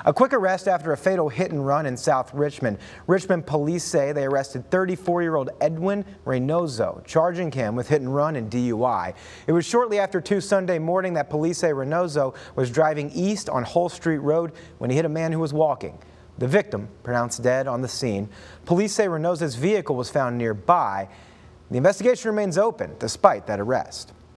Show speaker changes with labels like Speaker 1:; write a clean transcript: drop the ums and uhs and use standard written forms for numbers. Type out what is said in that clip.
Speaker 1: A quick arrest after a fatal hit and run in South Richmond. Richmond police say they arrested 34-year-old Edwin Reynoso, charging him with hit and run and DUI. It was shortly after 2 Sunday morning that police say Reynoso was driving east on Hull Street Road when he hit a man who was walking. The victim pronounced dead on the scene. Police say Reynoso's vehicle was found nearby. The investigation remains open despite that arrest.